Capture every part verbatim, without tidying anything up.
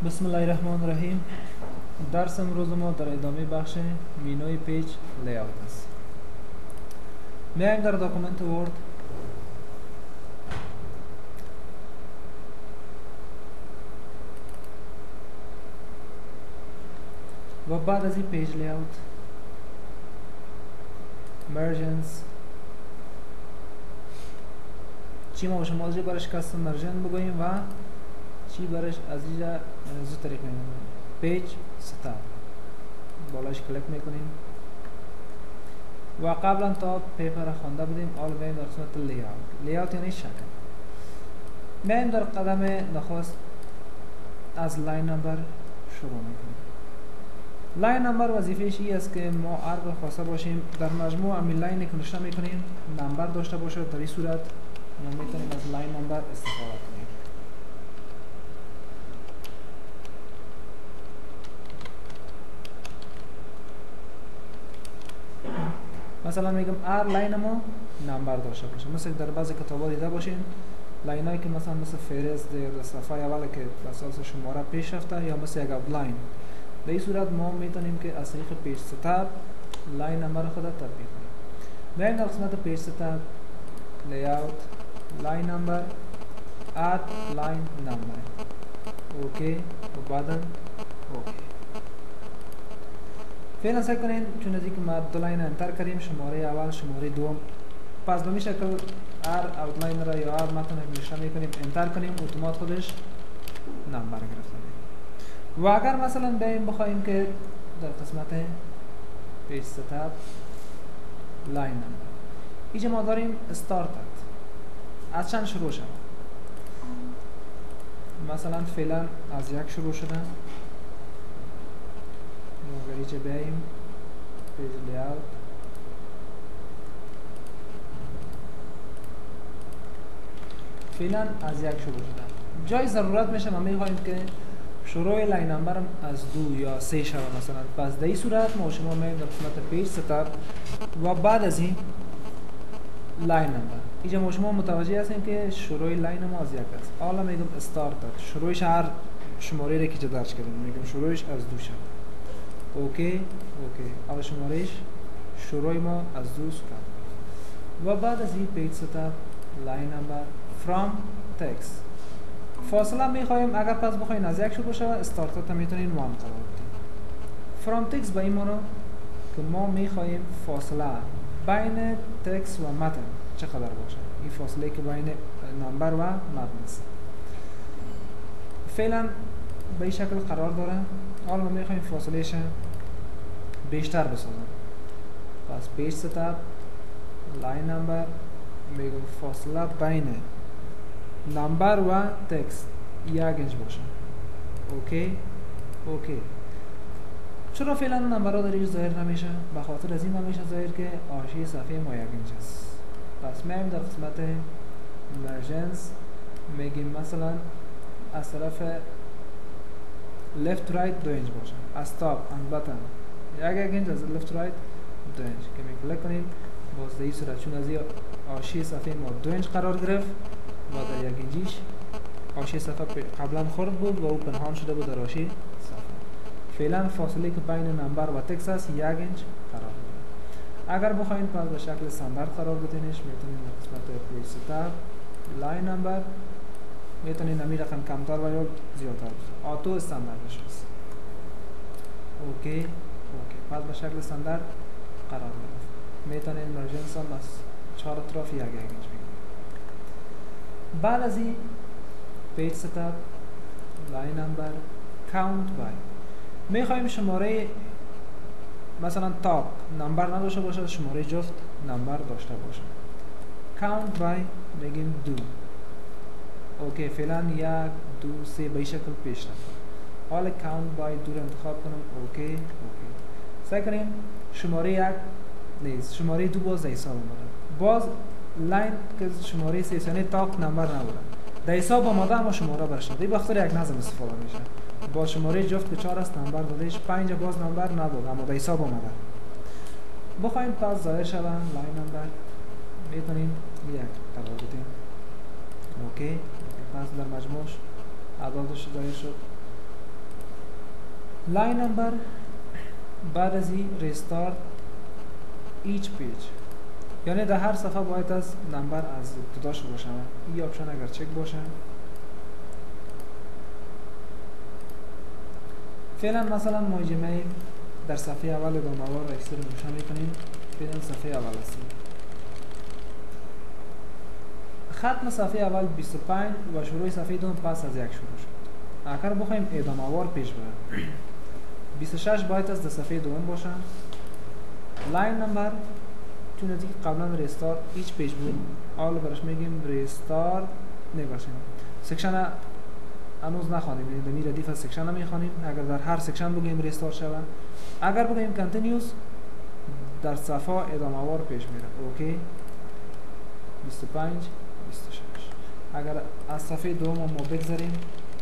بسم الله الرحمن الرحیم. درس امروز ما در ادامه بخش مینوی پیج لیاوت است. میایم در داکومنت ورد و بعد از این پیج لیاوت مرجنز چی ما شما از برش کاستم مرجن بگوییم و چی برش از اینجا زودتر میکنیم. پیج ستار بالاش کلیک میکنیم و قبلا تا پیپر را خوانده بودیم. حالا میایم در قسمت لیاوت. لیاوت یعنی شکل. میایم در قدم نخست از لاین نمبر شروع میکنیم. لاین نمبر وظیفهش این است که ما هر وقت خواسته باشیم در مجموع همین لاینی که نشته میکنیم نمبر داشته باشه. در این صورت ما میتونیم از لاین نمبر استفاده کنیم. مثلا میگم هر لاین ما نمبر داشته باشه. مثل در بعضی کتابا دیده باشین لاینایی که مثلا مثل فهرست در صفحه اول که اساس شماره پیش رفته یا مثل یک آوتلاین. به این صورت ما میتونیم که از طریق پیج ستاپ لاین نمبر خود تطبیق کنیم. میایم در قسمت پیج ستاپ لیاوت لاین نمبر اد لاین نمبر اوکی و بعدا اوکی. فعلا سعی کنین چون از اینکه ما دو لاین انتر کردیم شماره اول شماره دوم پس به این شکل هر اوتلاین را یا هر متن را نشته میکنیم انتر کنیم اتومات خودش نمبر گرفته میکنه. و اگر مثلا بیایم بخوایم که در قسمت پیج ستاپ لاین نمبر اینجا ما داریم استارت از چند شروع شد. مثلا فعلا از یک شروع شده. اگر اینجا بیاییم پیج لیاوت فعلا از یک شروع شده. جای ضرورت میشه ما میخوایم که شروع لاین نمبر از دو یا سه شود مثلا. پس در این صورت ما شما میایم در قسمت پیج ستاپ و بعد از این لاین نمبر اینجا ما شما متوجه هستیم که شروع لاین ما از یک است. حالا میگم استارت شروعش هر شماره را که درج کردیم میگم شروعش از دو شد. اوکی اوکی. حالا شمارهش شروع ما از دو شد و بعد از این پیج ستاپ لاین نمبر from text فاصله میخوایم اگر پس بخواین از یک شروع شود استارت تا میتونین وان قرار بدیم. from text به این معنی که ما میخوایم فاصله بین تکست و متن چقدر باشه. این فاصله که بین نمبر و متن است فعلا به این شکل قرار داره. حالا ما میخوایم فاصلهش بیشتر بسازیم. پس پیج ستاپ لاین نمبر میگم فاصله بین نمبر و تکست یک انچ باشه. اوکی اوکی. چرا فعلا نمبرها در اینجا ظاهر نمیشه؟ به خاطر از این نمیشه ظاهر که حاشیه صفحه ما یک انچ است. پس میایم در قسمت مرجنز میگیم مثلا از طرف left right دو انچ باشه. از تاپ اند باتم یک یک انچ از left right دو انچ که می کلیک کنیم باز در این صورت چون از این حاشیه صفحه ما دو انچ قرار گرفت و در یک انچیش حاشیه صفحه قبلا خرد بود و او پنهان شده بود در حاشیه صفحه. فعلا فاصله که بین نمبر و تکست است یک انچ قرار داره. اگر بخواین پس به شکل استاندارد قرار بدینش میتونین در قسمت پیج ستاپ لاین نمبر میتونین همین رقم کمتر و یا زیادتر بشه. آتو استانداردش است. اوکی اوکی. پس به شکل استاندارد قرار گرفت. میتونین مرجنز هم از چهار اطراف یک یک انچ بگیرید. بعد از این پیج ستاپ لاین نمبر کاونت بای میخوایم شماره مثلا تاپ نمبر نداشته باشه شماره جفت نمبر داشته باشه. کاونت بای میگیم دو. اوکی فعلا یک دو سه به این شکل پیش رفت. حالا کاونت بای دو رو انتخاب کنم. اوکی اوکی. سعی کنیم شماره یک نیست شماره دو باز در حساب آمده. باز لاین که شماره سه یعنی تاپ نمبر نبوده در حساب آمده اما شماره برش نده. این بخاطر یک نظم استفاده میشه. با شماره جفت که چهار است نمبر دادهش پنج باز نمبر نبود اما در حساب آمده. بخواین پس ظاهر شدن لاین نمبر میتونین یک قرار بدین. اوکی پس در مجموعش اعدادش ظاهر شد لاین نمبر بعد از این ریستارت ایچ پیج، یعنی در هر صفحه باید از نمبر از ابتدا شروع باشه. این آپشن اگر چک باشه، فعلا مثلا ما جمعی در صفحه اول ادامه‌وار را اکسر روشن میکنیم. فعلا صفحه اول هستیم. ختم صفحه اول بیست و پنج و شروع صفحه دوم پس از یک شروع شد. اگر بخوایم ادامه‌وار پیش بریم، بیست و شش باید از در صفحه دوم باشه. لاین نمبر چون از اینکه قبلا ریستارت ایچ پیج بود، حالا برش میگیم ریستارت نباشیم. سکشن هنوز نخوانیم، یعنی دمی ردیف از سکشن نمیخوانیم. اگر در هر سکشن بگیم ریستارت شود، اگر بگیم کنتینیوس در صفحه ادامه‌وار پیش میره. اوکی بیست و پنج بیست و شش. اگر از صفحه دوم ما بگذاریم،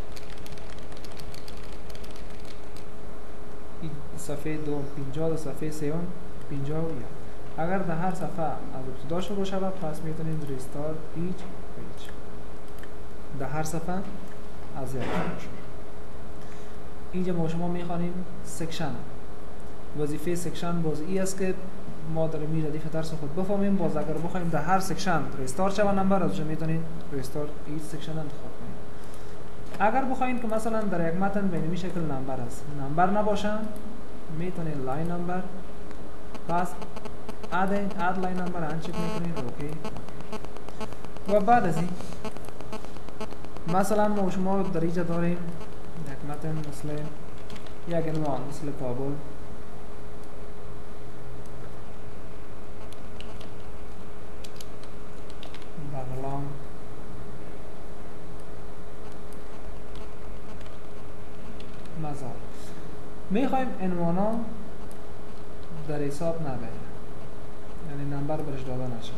صفحه دوم پنجاه و صفحه سوم پنجاه و یک. اگر در هر صفحه از ابتدا شروع شود، پس میتونیم ریستارت ایچ پیج. در هر صفحه از یک شروع. اینجا ما شما میخوانیم سکشن. وظیفه سکشن باز ای است که ما در می ردیف درس خود بفهمیم. باز اگر بخوایم در هر سکشن ریستارت شود نمبر، از اونجا میتونید ریستارت ایچ سکشن انتخاب کنید. اگر بخواید که مثلا در یک متن به این شکل نمبر است، نمبر نباشه، میتونید لاین نمبر پس اد اد لاین نمبر ان چک میکنید. اوکی. و بعد از این مثلا ما شما در اینجا داریم یک متن مثل یک عنوان مثل کابل، بغلان، مزار. میخوایم عنوانا در حساب نبره، یعنی نمبر برش داده نشه.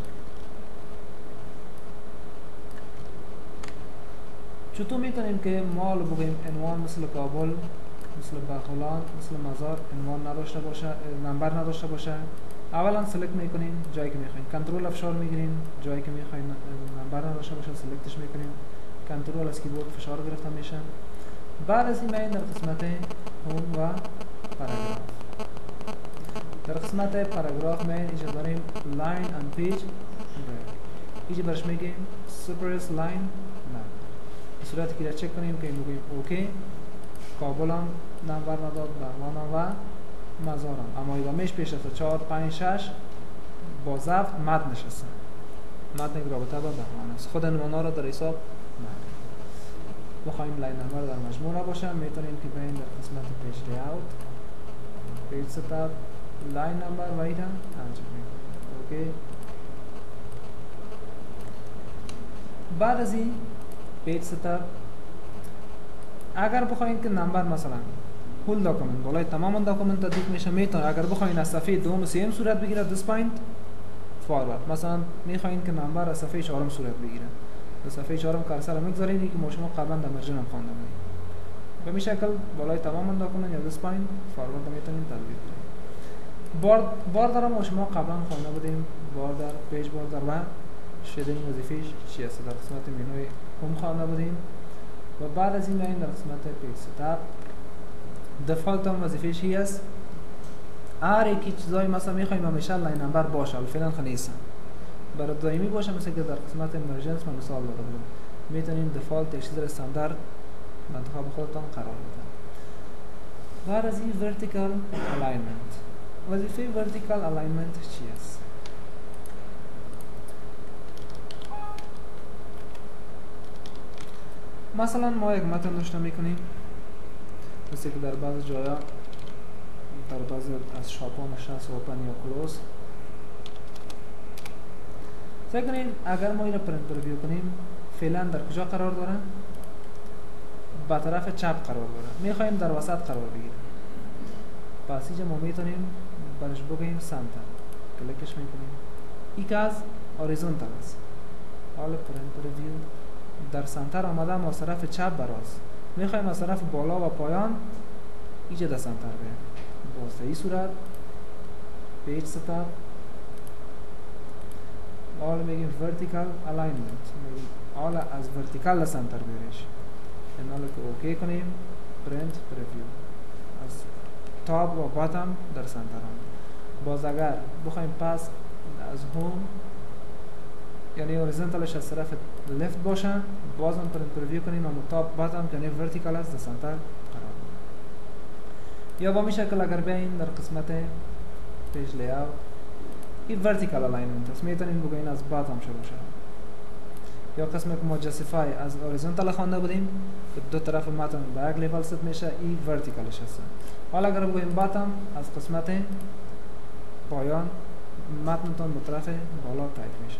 چطور میتونیم که ما بگیم عنوان مثل کابل، مثل بغلان، مثل مزار عنوان نداشته باشه، نمبر نداشته باشه؟ اولا سلکت میکنیم جایی که میخواین، کنترل افشار میگیریم، جایی که میخواین نمبر نداشته باشه سلکتش میکنیم، کنترل از کیبورد فشار گرفته میشه. بعد از این میایم در قسمت هوم و پاراگراف. در قسمت پاراگراف میایم اینجا داریم لاین اند پیج بریک. اینجا برش میگیم سپرس لاین نه. به صورتی که را چک کنیم که میگیم اوکی. کابل هم نمبر نداد، بغلان و مزارم، اما ادامهش پیش است چهار پنج شش با ضبط متن نشسته. متن رابطه با بغلان است. خود عنوانا را در حساب نگیریم. بخوایم لاین نمبر در مجموعه باشه، میتونیم که بریم در قسمت پیج لیاوت، پیج ستاپ، لاین نمبر و اینا انجام میدیم. اوکی. بعد از این پیج ستاپ اگر بخوایم که نمبر مثلا هول داکومنت بالای تمام داکومنت تدیق میشه، میتونه اگر بخواین از صفحه دوم سیم صورت بگیره دس پوینت فاروارد، مثلا میخواین که نمبر از صفحه چهارم صورت بگیره، از صفحه چهارم کارسر رو میگذارید که ما شما قبلا در مرجع هم خوانده بودیم. به این شکل بالای تمام داکومنت یا دس پوینت فاروارد میتونید تطبیق کنید. بارد باردر ما شما قبلا خوانده بودیم، باردر، پیج باردر و شدنگ وظیفه‌اش چی است. در قسمت منوی هم خوانده بودیم و بعد از این میایم در قسمت پیج ستاپ. دفالت هم وظیفه‌اش چی است؟ هر یکی چیزایی مثلا میخوایم همیشه لاین نمبر باشه، ولی فعلا نیست. برای دائمی باشه، مثل که در قسمت امرجنس من مثال داده بودم، میتونین دفالت یک چیز استاندارد انتخاب خودتان قرار بدید. بعد از این ورتیکال الاینمنت. وظیفه ورتیکال الاینمنت چی است؟ مثلا ما یک متن نوشته میکنیم، مثل که در بعض جایا در بعض از شاپا نشست اوپن یا کلوز. فکر کنید اگر ما این را پرینت پرویو کنیم، فعلا در کجا قرار داره؟ با طرف چپ قرار داره. میخوایم در وسط قرار بگیریم. پس اینجا ما میتونیم برش بگیم سنتر. کلیکش میکنیم. این که از هوریزونتال است. حالا پرینت پرویو در سنتر آمده، ما طرف چپ براست. میخوایم از طرف بالا و پایان اینجا در سنتر بریم. با این صورت پیج ستاپ، حالا میگیم ورتیکال الاینمنت، حالا از ورتیکال سنتر بریش. این حالا که اوکی کنیم، پرینت پرویو. از تاپ و باتم در سنتر آمده. باز اگر بخوایم پس از هوم یعنی هوریزونتالش از طرف لفت باشه باز هم پرینت پریویو کنیم اما تاپ باتم یعنی ورتیکال است در سنتر قرار بده. یا با می شکل اگر بیاین در قسمت پیج لیاوت این ورتیکال الاینمنت است، میتونیم بگوین از باتم شروع شد. یا قسمت که ما جاستیفای از هوریزونتال خوانده بودیم که دو طرف متن به یک لیول ست میشه این ورتیکالش هست. حالا اگر بگویم باتم از قسمت پایان متنتون به طرف بالا تایپ میشه.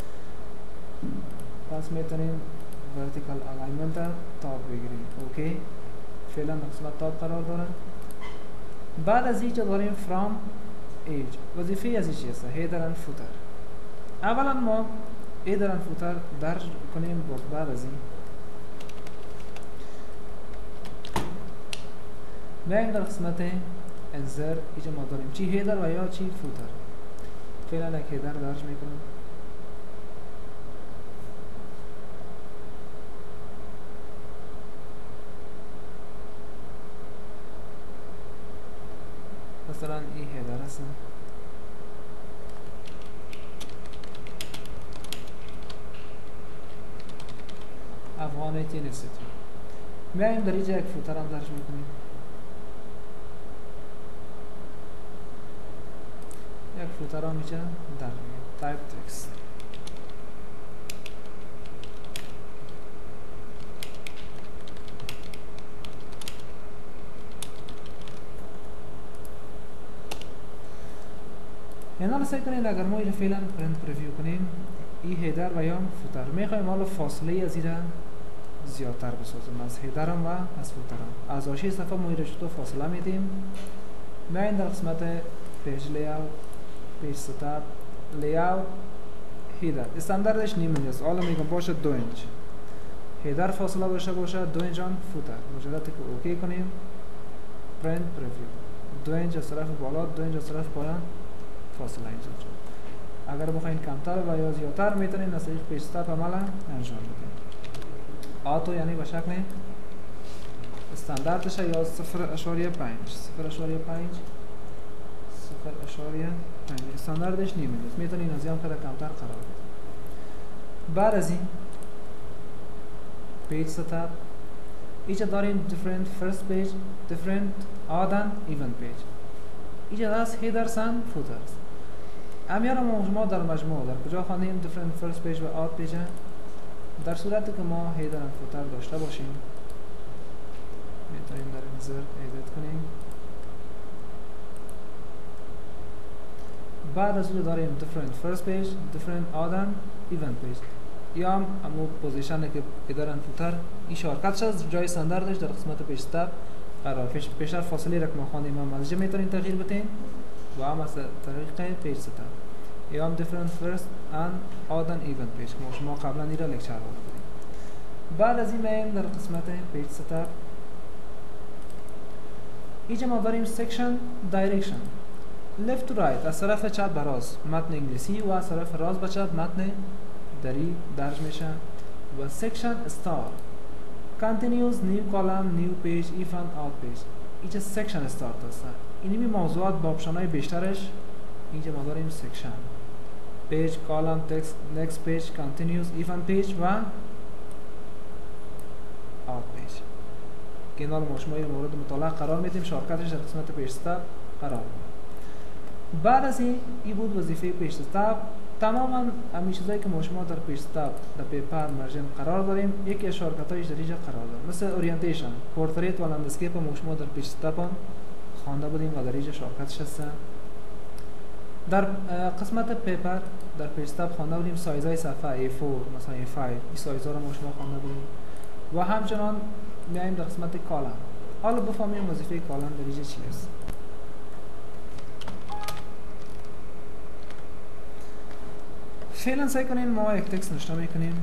پس میتونیم ورتیکال الاینمنت تاپ بگیریم. اوکی فعلا قسمت تاپ قرار داره. بعد از اینجا داریم فرام ایج. وظیفه از این چیست؟ هیدر اند فوتر. اولا ما هیدر اند فوتر درج کنیم. باز بعد از این میایم در قسمت انسر اینجا ما داریم چی هیدر و یا چی فوتر. فعلا یک هیدر درج میکنیم. مثلا این هیدر هست. افغان تینستیتو میایم در اینجا یک فوتر هم درج میکنیم. یک فوتر هم اینجا در میگیم تایپ تکست. اینا رو سعی کنید اگر ما اینو فعلا پرینت پریویو کنیم این هیدر و یا فوتر میخوایم حالا فاصله از این زیادتر بسازیم از هیدرم و از فوترم. از آشی صفحه ما این رو فاصله میدیم. میایم در قسمت پیج لیاوت پیج ستاپ لیاوت هیدر استانداردش نیم اینچ است. حالا میگم باشه دو اینچ هیدر فاصله باشه باشه دو اینچ آن فوتر. مجرد که اوکی کنیم پرینت پریویو دو اینچ از طرف بالا دو اینچ از طرف پایان فاصله ایجاد شد. اگر بخواین کمتر و یا زیادتر میتونین از طریق پیج ستاپ عمل انجام بدین. آتو یعنی به شکل استانداردش یا صفر اشاریه پنج صفر اشاریه پنج صفر اشاریه پنج استانداردش نیمه است. میتونین از این کده کمتر قرار بدین. بعد از این پیج ستاپ اینجا داریم different first page different odd and even page. اینجا هست headers and footers. امیار ما در مجموع در کجا خواندیم different first page و odd page. در صورتی که ما header and footer داشته باشیم میتونیم در insert edit کنیم. بعد از اون داریم different first page different odd and even page. یا هم امو پوزیشن که header and footer این شارکتش از جای استانداردش در قسمت پیج ستاپ قرار پیش پیشتر فاصله را که ما خواندیم هم از اینجا میتونین تغییر بدین و هم از طریق پیج ستاپ یا هم different first and odd and even page که شما قبلا این را لکچر بودیم. بعد از این میایم در قسمت پیج ستاپ اینجا ما داریم section direction left to right از طرف چپ به راست متن انگلیسی و از طرف راست به چپ متن دری درج میشه و section star continuous new column new page if and out page اینجا section start است. اینمی موضوعات با آپشن‌های بیشترش اینجا ما داریم section page column text next page continuous if and page و out page که اینا رو ما شما این مورد مطالعه قرار میدیم. شارکتش در قسمت پیج ستاپ قرار میدیم. بعد از این این بود وظیفه پیج ستاپ. تماما همین چیزایی که ما شما در پیج ستاپ در پیپر مرجن قرار داریم یکی از شارکت‌هایش در اینجا قرار داره. مثل اورینتیشن پورتریت و لندسکیپ ما شما در پیج ستاپ خوانده بودیم و در اینجا شارکتش هست. در قسمت پیپر در پیج ستاپ خوانده بودیم سایزهای صفحه ای فور مثلا ای فایو این سایزها رو ما شما خوانده بودیم و همچنان میایم در قسمت کالم. حالا بفهمیم وظیفه کالم در اینجا چی است. فعلا سعی کنین ما یک تکست نشته میکنیم.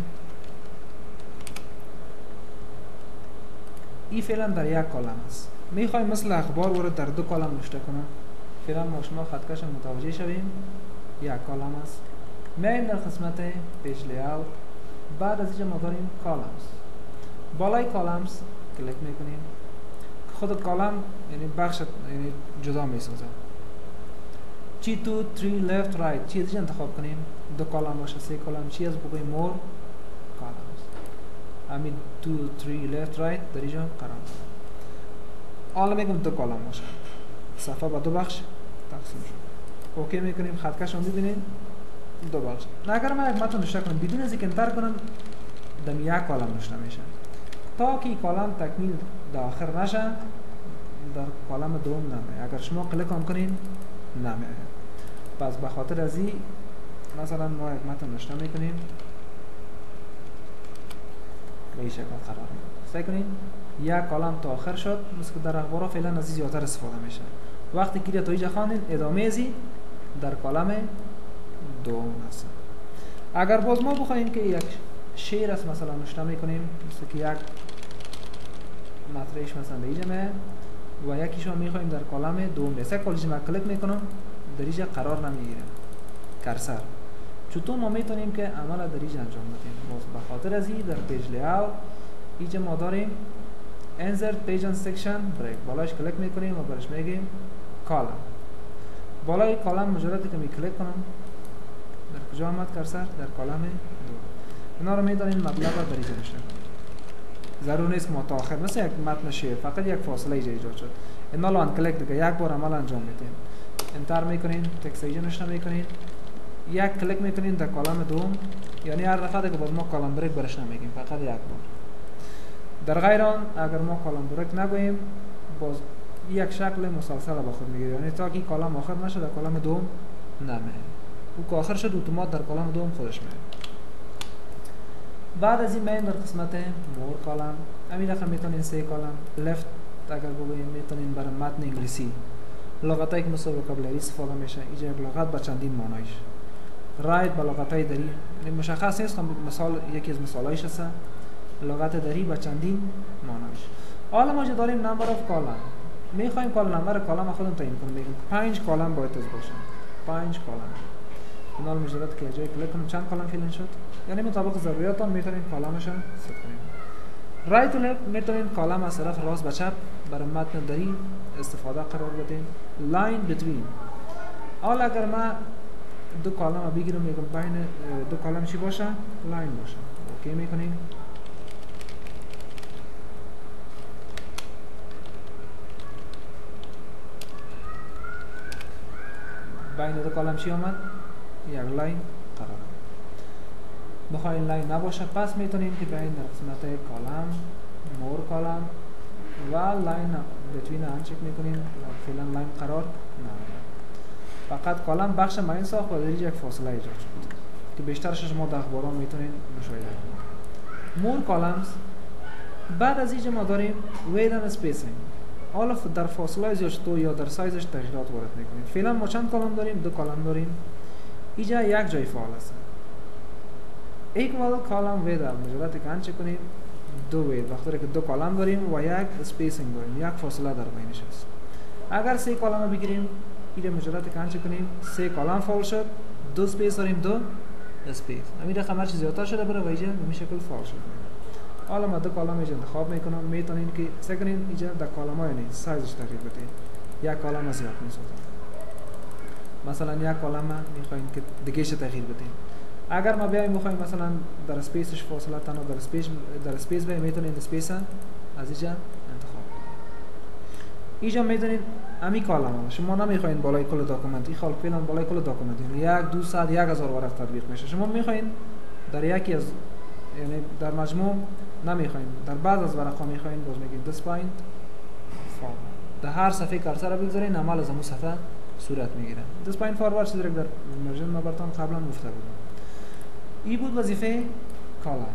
این فعلا در یک کالم است. میخوایم مثل اخبار ورد در دو کالم نشته کنم. فعلا ما شما خطکش متوجه شویم. یک کالم است. میایم در قسمت پیج لیاوت. بعد از اینجا ما داریم کالمز. بالای کالمز کلیک میکنیم. خود کالم یعنی بخش یعنی جدا می سازه. چی تو تری left right چی دیگه انتخاب کنیم؟ دو کالم باشه، سه کالم چی از بگویم مور کالمز. همین تو تری left right در اینجا قرار دارم. حالا میگم دو کالم باشه. صفحه با دو بخش تقسیم شد. اوکی میکنیم، خطکش رو میبینید دو بخش. اگر من یک متن نوشته کنم بدون از اینکه انتر کنم دم یک کالم نوشته میشه. تا که کالم تکمیل در آخر نشه در کالم دوم نمیه. اگر شما کلیک هم کنین نمیه. پس به خاطر از این مثلا ما یک متن نوشته میکنیم به این شکل قرار میدیم. سعی کنین یک کالم تا آخر شد، مثل که در اخبارها فعلا از این زیادتر استفاده میشه. وقتی که تا اینجا خواندین ادامه ازی در کالم دوم هست. اگر باز ما بخوایم که یک شعر است مثلا نوشته میکنیم، مثل که یک مطرحش مثلا به اینجا میه و یکیش رو میخوایم در کالم دوم بیست. یک کالجی من کلیک میکنم در اینجا قرار نمیگیره کرسر. چطور ما میتونیم که عمل در اینجا انجام بدیم؟ باز به خاطر از این در پیج لیاوت اینجا ما داریم insert page and section break. بالاش کلیک میکنیم و برش میگیم کالم. بالای کالم مجرد که می کلیک کنم در کجا آمد کرسر؟ در کالم دو. اینا رو میدانیم مطلب رو در اینجا نوشته. ضرور نیست که ما تا آخر مثل یک متن شعر فقط یک فاصله اینجا ایجاد شد. اینا رو ان کلیک دیگه یک بار عمل انجام میدیم. انتر میکنین، تکست اینجا نوشته میکنین، یک کلیک میکنین در کالم دوم، یعنی هر دفعه که باز ما کالم بریک برش نمیگیم، فقط یک بار. در غیر آن اگر ما کالم بریک نگوییم باز یک شکل مسلسل با خود میگیره، یعنی تا که کالم آخر نشه در کالم دوم نمیه. او که آخر شد اتومات در کالم دوم خودش میه. بعد از این میایم در قسمت مور کالم. همین رقم میتونین سه کالم لفت اگر بگوییم میتونین برای متن انگلیسی لغتایی که مثل وکابولری استفاده میشه، اینجا یک لغت با چندین معنایش. رایت با لغتای دری، یعنی مشخص نیست، مثال یکی از مثالایش هست لغت دری با چندین معنایش. حالا ما اینجا داریم نمبر اف کالم. میخوایم کال نمبر کالم خودمون تعیین کنیم. میگیم پنج کالم باید از باشه. پنج کالم. اینا رو مجرد که جای کلیک کنیم چند کالم فیلن شد؟ یعنی مطابق ضروریاتون میتونین کالمش ست کنیم. رایت و لفت میتونین کالم از طرف راست به چپ برای متن دری استفاده قرار بدیم. لاین بتوین. حالا اگر ما دو کالم بگیرم میگم بین دو کالم چی باشه؟ لاین باشه. اوکی میکنیم. بین دو کالم چی آمد؟ یک لاین قرار. بخواین لاین نباشه پس میتونیم که بین در قسمت کالم، مور کالم و لاین بتوین هم چک میکنیم. فعلا لاین قرار نمیده. فقط کالم بخش ماین ساخت و در یک فاصله ایجاد شد که بیشترش شما در اخباران میتونین مشاهده کنید. مور کالمز. بعد از اینجا ما داریم وید اند اسپیسینگ. حالا در فاصله زیاد شد یا در سایزش تغییرات وارد میکنیم. فعلا ما چند کالم داریم؟ دو کالم داریم. اینجا یک جای فعال است. equal کالم وید مجرد که انچه کنیم دو وید وقتی که دو کالم داریم و یک اسپیسینگ داریم، یک فاصله در بینش است. اگر سه کالم بگیریم اینجا مجرد که انچه کنیم سه کالم فعال شد، دو اسپیس داریم، دو اسپیس. همین رقم هرچی زیادتر شده بره و اینجا به شکل فعال شد. حالا ما دو کالم اینجا انتخاب میکنم. میتونین که سکنین اینجا در کالم ها یعنی سایزش تغییر بدین. یک کالم زیاد میسازم. مثلا یک کالم میخواین که دیگهش تغییر بدین. اگر ما بیایم بخوایم مثلا در اسپیسش فاصله تنها در اسپیس در اسپیس بیایم میتونین اسپیس از اینجا انتخاب کنید. اینجا میتونین همین کالم شما نمیخواین بالای کل داکومنت این خال فعلا بالای کل داکومنت یک دو صد یک هزار ورق تطبیق میشه. شما میخواین در یکی از یعنی در مجموع نمیخواین در بعض از ورق ها میخواین باز میگین this point forward. در هر صفحه کرسر رو بگذارین عمل از همون صفحه صورت میگیره. this point forward چیزی در مرجن ما براتون قبلا گفته بودم. این بود وظیفه کالم.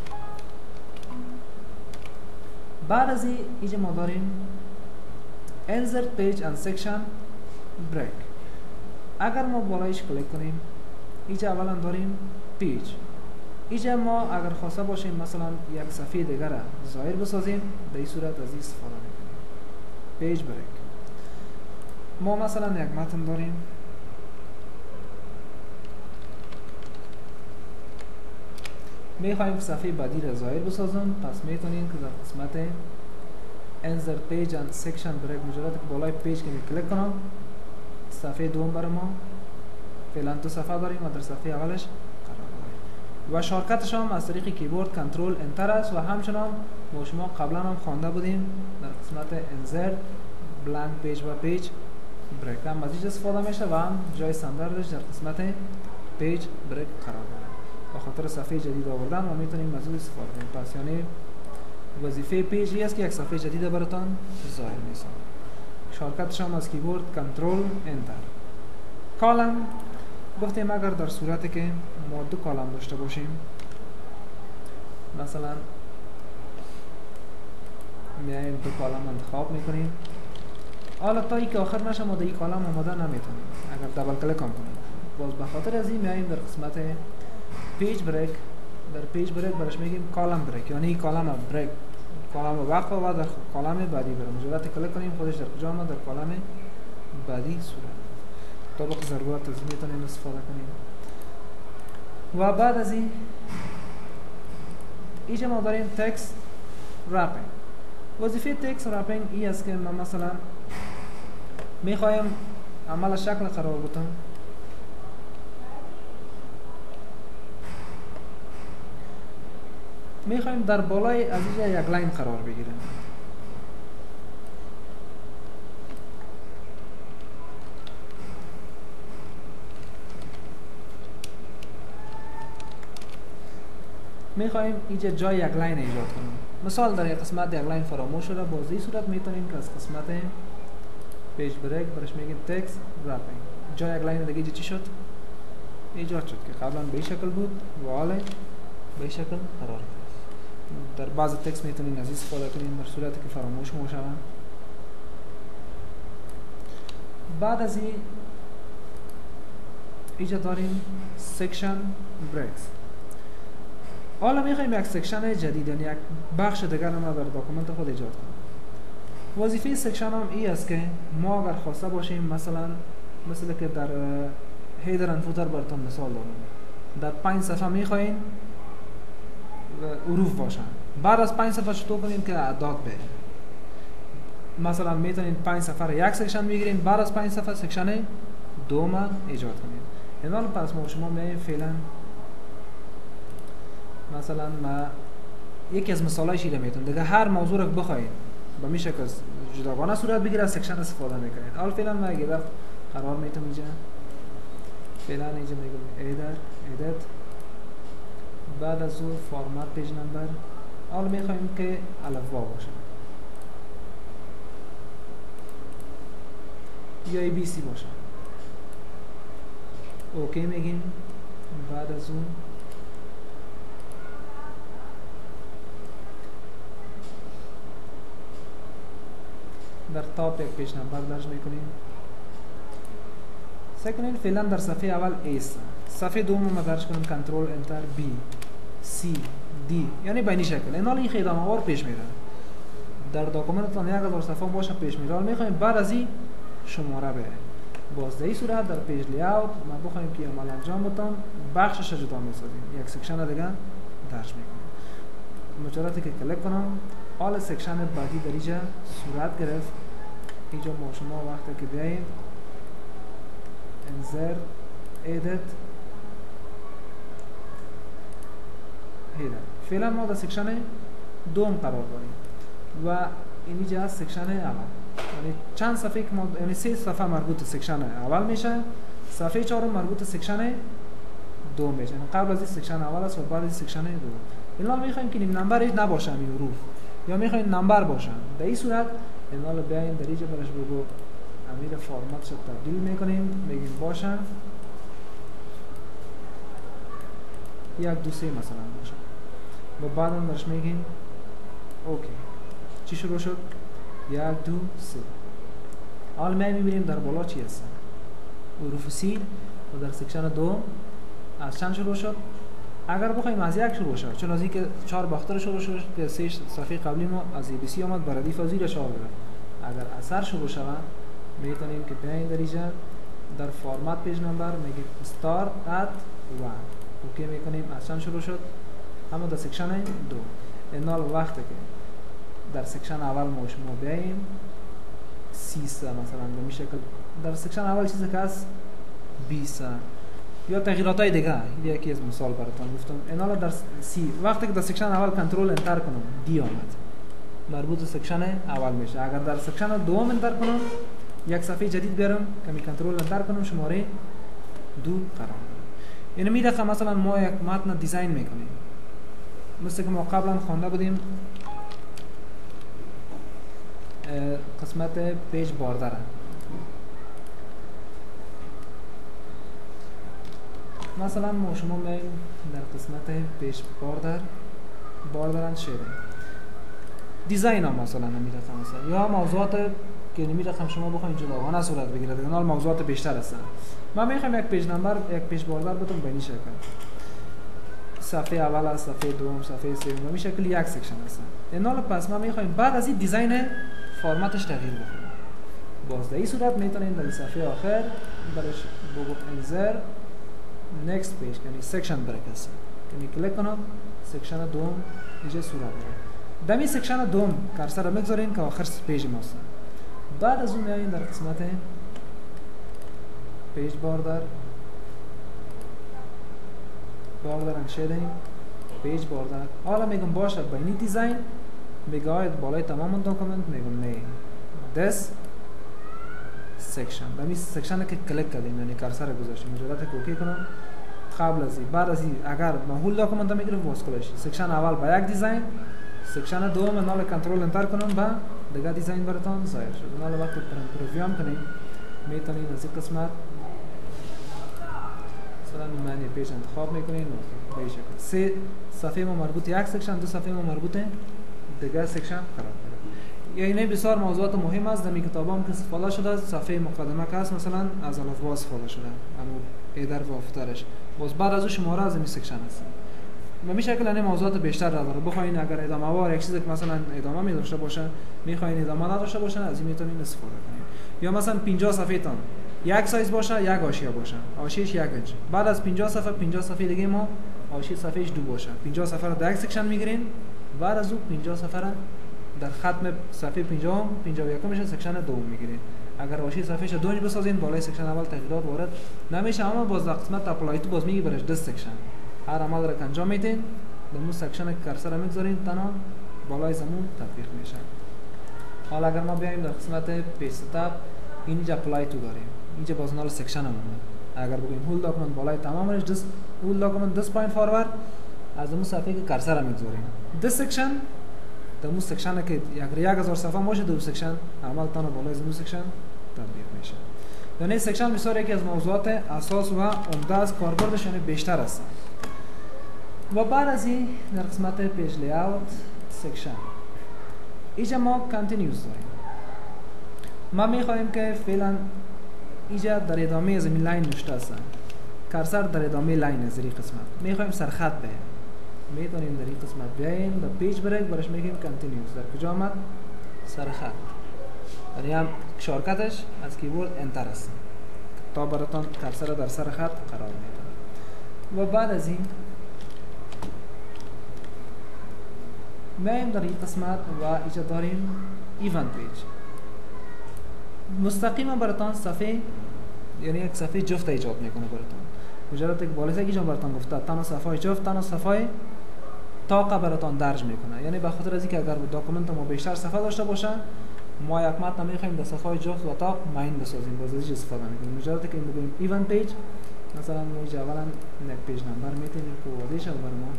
بعد از این اینجا ما داریم insert page and section break. اگر ما بالایش کلیک کنیم اینجا اولا داریم پیج. اینجا ما اگر خواسته باشیم مثلا یک صفحه دیگر را ظاهر بسازیم به این صورت از این استفاده میکنیم. پیج بریک. ما مثلا یک متن داریم میخوایم صفحه بعدی را ظاهر بسازم، پس میتونیم که در قسمت insert page and section break مجرد که بالای پیج که می کلیک کنم صفحه دوم برای ما فعلا تو صفحه داریم و در صفحه اولش قرار داریم و شارکتش هم از طریق کیبورد کنترل انتر است و همچنان ما شما قبلا هم خوانده بودیم در قسمت insert blank page و page break هم از استفاده میشه و هم جای استانداردش در قسمت page break قرار داره به خاطر صفحه جدید آوردن و میتونیم از اون استفاده کنیم. پس یعنی وظیفه پیجی است که یک صفحه جدید براتون ظاهر میشه. شارکتش هم از کیبورد کنترل انتر. کالم گفتیم اگر در صورتی که ما دو کالم داشته باشیم مثلا میایم دو کالم انتخاب میکنیم حالا تا ای که آخر نشه ما در این کالم آماده نمیتونیم اگر دبل کلیک کنیم باز به خاطر از این میایم در قسمت پیج بریک در پیج بریک برش میگیم کالم بریک یعنی کالم بریک کالم وقف و در کالم بعدی بریم مجرد کلیک کنیم خودش در کجا ما در کالم بعدی صورت تا وقت ضرورت از میتونیم استفاده کنیم و بعد از این اینجا ما داریم تکست رپینگ. وظیفه تکست رپینگ این است که ما مثلا میخوایم عمل شکل قرار بدم میخوایم در بالای از اینجا یک لاین قرار بگیریم میخوایم اینجا جای یک لاین ایجاد کنیم مثال در یک قسمت یک لاین فراموش شده باز این صورت میتونیم که از قسمت پیج بریک برش میگیم تکست رپینگ جای یک لاین دیگه چی شد ایجاد شد که قبلا به این شکل بود و حالا به این شکل قرار گرفت. در بعض تکست میتونیم از استفاده کنیم در صورتی که فراموش میشه. بعد از این اینجا داریم سیکشن بریکس. حالا میخوایم یک سیکشن جدید یعنی یک بخش دیگر ما در داکومنت خود ایجاد کنیم. وظیفه سیکشن هم این است که ما اگر خواسته باشیم مثلا مثل که در هیدر اند فوتر براتون مثال دارم در پنج صفحه میخوایم حروف باشن بعد از پنج صفحه چطور کنیم که اعداد به مثلا میتونید پنج صفحه را یک سیکشن بگیریم بعد از پنج صفحه سیکشن دوم ایجاد کنیم. اینال پس ما شما میایم فعلا مثلا ما یکی از مثالایش اینه میتونم دیگه هر موضوع رو بخواید با میشه که جداگانه صورت بگیره از سیکشن استفاده میکنید. حالا فعلا ما اگه وقت قرار میتونم اینجا فعلا اینجا میگم ایدر ایدت بعد از اون فرمت پیج نمبر حالا میخوایم که الفبا باشه یا ای بی سی باشه اوکی میگیم. بعد از اون در تاپ یک پیج نمبر درج میکنیم. سکنین فعلا در صفحه اول ایس صفحه دوم ما درج کنیم کنترل انتر بی سی دی یعنی به این شکل. این حال این خیلی ادامه‌وار پیش میره در داکومنتتون یک هزار صفحه باشه پیش میره. حالا میخوایم بعد از این شماره به باز در این صورت در پیج لیاوت ما بخوایم که عمل انجام بدم بخشش جدا میسازیم یک سکشن دیگه درج میکنیم. مجرد که کلیک کنم حالا سکشن بعدی در اینجا صورت گرفت. اینجا ما شما وقتی که بیاییم انزر ایدت هیدر فعلا ما در سکشن دوم قرار داریم و اینجا از سکشن اول یعنی چند صفحه که ما یعنی سه صفحه مربوط به سکشن اول میشه صفحه چهارم مربوط به سکشن دوم میشه یعنی قبل از این سکشن اول است و بعد از سکشن دوم. اینا میخوایم که نمبر نباشه این حروف یا میخوایم نمبر باشن در این صورت اینا رو بیاین در اینجا برش بگو امیر فرمتش رو تبدیل میکنیم میگیم باشن یک دو سه مثلا باشه و بعد هم برش میگیم اوکی چی شروع شد یک دو سه. حالا ما میبینیم در بالا چی هست حروف سی و در سکشن دو از چند شروع شد. اگر بخوایم از یک شروع شد چون از این که چهار باختر شروع شد که سه صفحه قبلی ما از ای بی سی آمد بر ردیف زیر چهار گرفت. اگر اثر شروع شود میتونیم که بیاین در اینجا در فرمت پیج نمبر میگیم استارت ات ون اوکی میکنیم از چند شروع شد اما در سکشن دو. اینال وقتی که در سکشن اول ما شما بیاییم سی مثلا به شکل در سکشن اول چیزی که هست بیست یا تغییرات های دیگه. این یکی از مثال براتون گفتم. اینا در سی وقتی که در سکشن اول کنترل انتر کنم دی آمد مربوط به سکشن اول میشه. اگر در سکشن دوم انتر کنم یک صفحه جدید بیارم کمی کنترل انتر کنم شماره دو قرار میده. یعنی میره مثلا ما یک متن دیزاین میکنیم مثل که ما قبلا خوانده بودیم قسمت پیج باردر. مثلا ما شما میایم در قسمت پیج باردر باردرن شده دیزاین ها مثلا نمیره مثلا یا موضوعات که نمیره شما بخواید جداگانه صورت بگیره دیگه موضوعات بیشتر هستن. ما میخوایم یک پیج نمبر یک پیج باردر بتون به این شکل صفحه اول صفحه دوم صفحه سوم به شکل یک سکشن هستن. اینا رو پس ما میخوایم بعد از این دیزاین فرمتش تغییر بکنیم. باز در این صورت میتونیم در صفحه آخر برش بگو انزر next page یعنی سکشن بریک هست یعنی کلیک کنم سکشن دوم اینجا صورت میگیره. در این سکشن دوم کرسر رو میگذارین که آخر پیج ماست. بعد از اون میایین در قسمت پیج باردر باردر ان شیدینگ پیج باردر. حالا میگم باشه با این دیزاین میگاید بالای تمام داکومنت میگم نه this section. در این سکشن که کلیک کردیم یعنی کرسر گذاشتیم مجرد که اوکی کنم قبل از این بعد از این اگر من هول داکومنت رو میگیرم باز کلش سکشن اول با یک دیزاین سکشن دوم نال کنترل انتر کنم با دیگه دیزاین براتون ظاهر شد. نال وقتی پرویو هم کنیم میتونید از این قسمت مثلا من یه پیج انتخاب میکنین به این شکل سه صفحه ما مربوط یک سکشن دو صفحه ما مربوط دیگه سکشن قرار میده. یعنی بسیار موضوعات مهم است. در این کتابام که استفاده شده صفحه مقدمه که هست مثلا از الفبا استفاده شده اما ایدر و افتارش باز بعد از اون شماره از این سکشن هست. و می شکل این موضوعات بیشتر داره. بخواین اگر ادامه وار یک چیزی که مثلا ادامه می داشته باشه میخواین ادامه نداشته باشه از این میتونین استفاده کنید. یا مثلا پنجاه صفحه تان یک سایز باشه یک حاشیه باشه حاشیه‌اش یک انچ بعد از پنجاه صفحه پنجاه صفحه دیگه ما حاشیه صفحه‌اش دو باشه پنجاه صفحه رو در یک سکشن میگیرین بعد از اون پنجاه صفحه رو در ختم صفحه پنجاه پنجاه و یک میشه سکشن دوم میگیرین. اگر حاشیه صفحه‌اش دو انچ بسازین بالای سکشن اول تغییرات وارد نمیشه اما باز قسمت اپلای تو باز میگی برش دو سکشن هر عمل رو انجام میدین در مو سکشن کرسر رو میگذارین تنها بالای زمون تطبیق میشه. حالا اگر ما بیایم در قسمت پیج ستاپ اینجا اپلای تو داریم اینجا باز نال سکشن همون اگر بگیم هول داکومنت بالای تمامش دس هول داکومنت دس پوینت فوروارد از اون صفحه که کرسر رو میگذاریم دس سکشن در مو سکشن که اگر یک هزار صفحه باشه دو سکشن عمل تنها بالای زمون سکشن تطبیق میشه. یعنی سکشن بسیار یکی از موضوعات اساس و عمده از کاربردش یعنی بیشتر است. و بعد از این در قسمت پیج لیاوت سکشن اینجا ما کانتینیوز داریم. ما میخواهیم که فعلا اینجا در ادامه از این لاین نوشته است کرسر در ادامه لاین از این قسمت میخواهیم سرخط بیایم میتونیم در این قسمت بیایم در پیج بریک برش میگیم کانتینیوز در کجا آمد سرخط یعنی هم شارکتش از کیبورد انتر است تا براتون کرسر در سرخط قرار میده. و بعد از این میایم در این قسمت و اینجا داریم ایونت پیج مستقیما براتون صفحه یعنی یک صفحه جفت ایجاد میکنه براتون مجرد که بالای اینجا براتون گفته تنها صفحه جفت تنها صفحه طاقه براتون درج میکنه. یعنی به خاطر از اینکه اگر داکومنت ما بیشتر صفحه داشته باشه ما یک متن میخوایم در صفحه جفت و طاق ماین بسازیم باز از استفاده میکنیم. مجرد که میگیم ایونت پیج مثلا ما اینجا اولا یک پیج نمبر میتونیم که واضح شه برای ما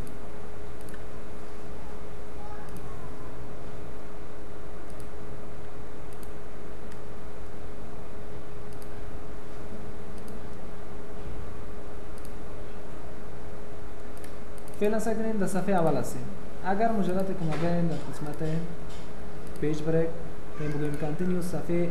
فعلا سعی کنیم در صفحه اول هستیم. اگر مجرد که ما بیاییم در قسمت پیج بریک این بگویم کانتینیوز صفحه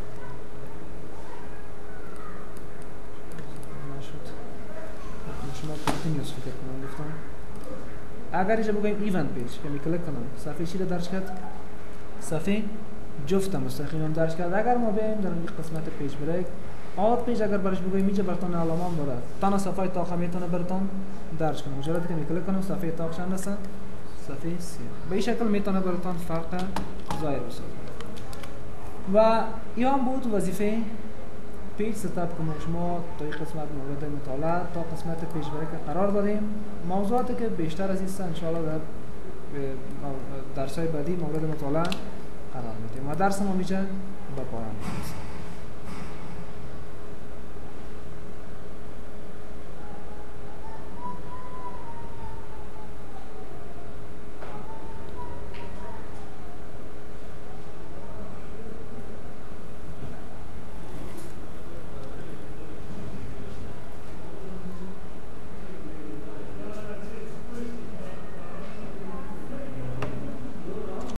شما کانتینیوز فکر کنم گفتم اگر اینجا بگویم ایونت پیج که می کلیک کنم صفحه چی رو درج کرد صفحه جفت مستقیما درج کرد. اگر ما بیاییم در این قسمت پیج بریک آت پیج اگر برش بگویم اینجا براتون علامه داره تنها صفحه طاقه میتونه براتون درج کنه. مجرد که می کلیک کنم صفحه طاق چند هست صفحه سه. به این شکل میتونه براتون فرق ظاهر بسازه. و این هم بود وظیفه پیج ستاپ که شما تا این قسمت مورد مطالعه تا قسمت پیشبری که قرار دادیم. موضوعاتی که بیشتر از این است انشاءالله در درس‌های بعدی مورد مطالعه قرار میدیم و درس ما میشه به پایان میرسه.